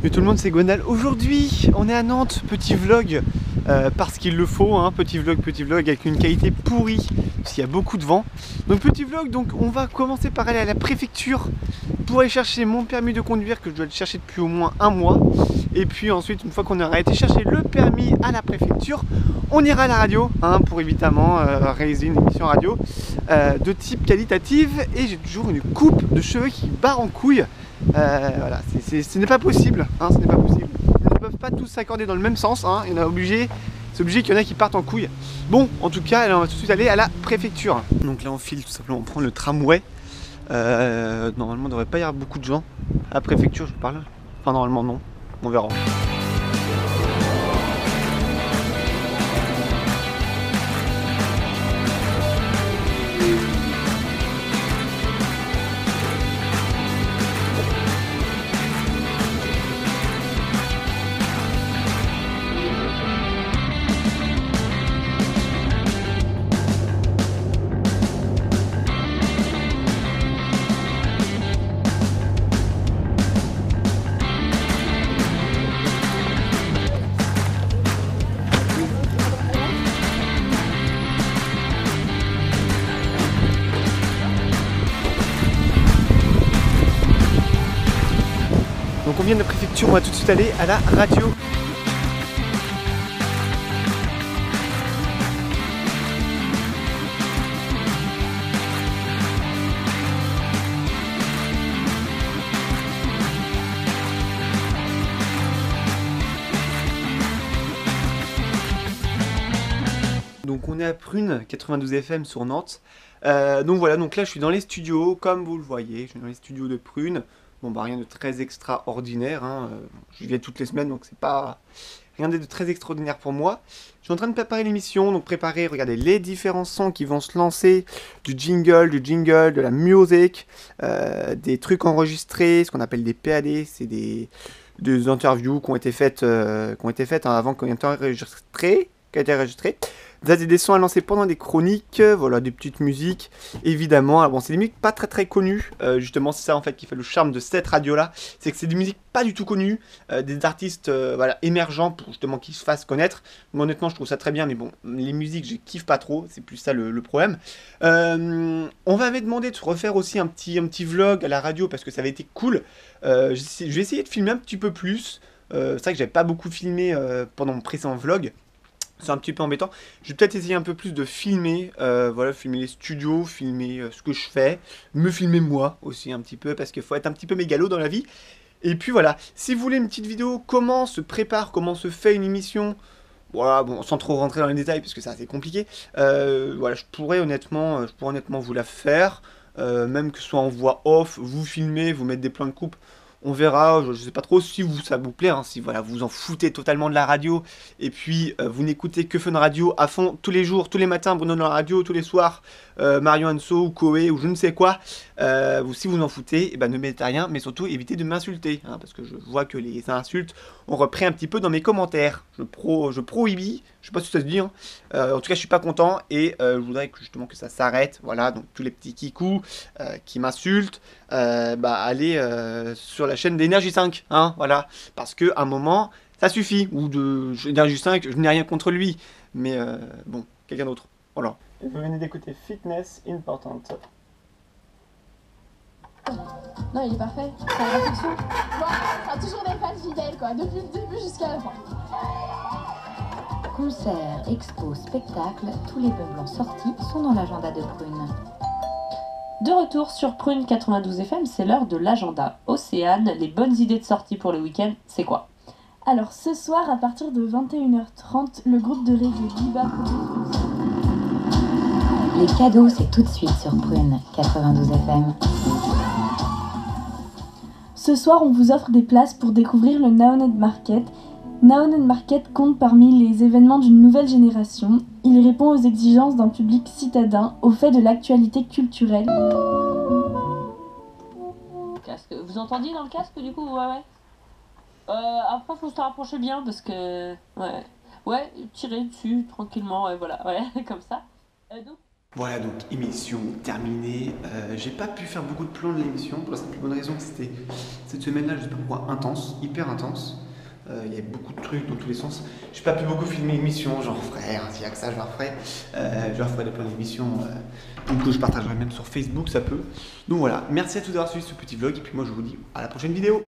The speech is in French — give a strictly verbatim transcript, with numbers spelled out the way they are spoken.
Et tout le monde, c'est Gwendal. Aujourd'hui, on est à Nantes, petit vlog, euh, parce qu'il le faut, hein, petit vlog, petit vlog, avec une qualité pourrie, parce qu'il y a beaucoup de vent. Donc petit vlog, donc on va commencer par aller à la préfecture pour aller chercher mon permis de conduire, que je dois le chercher depuis au moins un mois. Et puis ensuite, une fois qu'on aura été chercher le permis à la préfecture, on ira à la radio, hein, pour évidemment euh, réaliser une émission radio euh, de type qualitative. Et j'ai toujours une coupe de cheveux qui barre en couille. Euh, voilà, c est, c est, ce n'est pas possible, hein, ce n'est pas possible. Ils ne peuvent pas tous s'accorder dans le même sens, hein, il y en a obligé, c'est obligé qu'il y en a qui partent en couille. Bon, en tout cas, là, on va tout de suite aller à la préfecture. Donc là, on file tout simplement, on prend le tramway. Euh, normalement, il ne devrait pas y avoir beaucoup de gens à la préfecture, je parle. Enfin, normalement, non, on verra. Donc on vient de la préfecture, on va tout de suite aller à la radio. Donc on est à Prune, quatre-vingt-douze F M sur Nantes. Euh, donc voilà, donc là je suis dans les studios, comme vous le voyez, je suis dans les studios de Prune. Bon bah rien de très extraordinaire, hein. Je viens toutes les semaines donc c'est pas rien de très extraordinaire pour moi. Je suis en train de préparer l'émission, donc préparer, regardez, les différents sons qui vont se lancer, du jingle, du jingle, de la musique, euh, des trucs enregistrés, ce qu'on appelle des P A D, c'est des, des interviews qui ont été faites, euh, qui ont été faites hein, avant qu'on ait été enregistré, qui a été enregistré. Vous avez des sons à lancer pendant des chroniques, voilà, des petites musiques, évidemment. Alors bon, c'est des musiques pas très très connues, euh, justement, c'est ça en fait qui fait le charme de cette radio-là, c'est que c'est des musiques pas du tout connues, euh, des artistes euh, voilà, émergents pour justement qu'ils se fassent connaître. Moi, honnêtement, je trouve ça très bien, mais bon, les musiques, je kiffe pas trop, c'est plus ça le, le problème. Euh, on m'avait demandé de refaire aussi un petit, un petit vlog à la radio parce que ça avait été cool. Euh, je vais essayer de filmer un petit peu plus. Euh, c'est vrai que j'avais pas beaucoup filmé euh, pendant mon précédent vlog. C'est un petit peu embêtant. Je vais peut-être essayer un peu plus de filmer, euh, voilà, filmer les studios, filmer euh, ce que je fais, me filmer moi aussi un petit peu, parce qu'il faut être un petit peu mégalo dans la vie. Et puis voilà, si vous voulez une petite vidéo, comment se prépare, comment se fait une émission, voilà, bon, sans trop rentrer dans les détails, parce que c'est assez compliqué, euh, voilà, je pourrais honnêtement, je pourrais honnêtement vous la faire, euh, même que ce soit en voix off, vous filmez, vous mettre des plans de coupe. On verra, je ne sais pas trop si vous, ça vous plaît, hein, si voilà, vous en foutez totalement de la radio, et puis euh, vous n'écoutez que Fun Radio à fond tous les jours, tous les matins, Bruno dans la radio, tous les soirs, euh, Mario Anso ou Koé ou je ne sais quoi, euh, si vous en foutez, eh ben, ne mettez rien, mais surtout évitez de m'insulter, hein, parce que je vois que les insultes ont repris un petit peu dans mes commentaires. Je pro, je prohibis, je sais pas si ça se dit, hein. euh, en tout cas je suis pas content, et euh, je voudrais que, justement que ça s'arrête, voilà, donc tous les petits kikous euh, qui m'insultent, euh, bah allez euh, sur la chaîne d'Energy cinq, hein, voilà, parce que à un moment, ça suffit, ou de Energy cinq, je n'ai rien contre lui, mais euh, bon, quelqu'un d'autre, voilà. Vous venez d'écouter Fitness Important. Non, il est parfait, c'est la réflexion. Bon, ça a toujours des fans fidèles, quoi, depuis le début jusqu'à la fin. Concerts, expos, spectacles, tous les bons blancs sortis sont dans l'agenda de Prune. De retour sur Prune quatre-vingt-douze F M, c'est l'heure de l'agenda. Océane, les bonnes idées de sortie pour le week-end, c'est quoi? Alors ce soir, à partir de vingt et une heures trente, le groupe de reggae Biba propose... Les cadeaux, c'est tout de suite sur Prune quatre-vingt-douze F M. Ce soir, on vous offre des places pour découvrir le Naoned Market. Naoned Market compte parmi les événements d'une nouvelle génération. Il répond aux exigences d'un public citadin, au fait de l'actualité culturelle. Casque. Vous entendiez dans le casque du coup? Ouais, ouais. Euh, après, faut se rapprocher bien parce que... Ouais, ouais, tirez dessus tranquillement, ouais, voilà, ouais, comme ça. Euh, donc... Voilà, donc émission terminée. Euh, j'ai pas pu faire beaucoup de plans de l'émission pour la simple bonne raison que c'était cette semaine-là, je sais pas pourquoi, intense, hyper intense. Euh, il y avait beaucoup de trucs dans tous les sens. J'ai pas pu beaucoup filmer l'émission, j'en referai, hein, s'il y a que ça, je la referai. Euh, je referai des plans d'émission, euh, donc je partagerai même sur Facebook, ça peut. Donc voilà, merci à tous d'avoir suivi ce petit vlog, et puis moi je vous dis à la prochaine vidéo.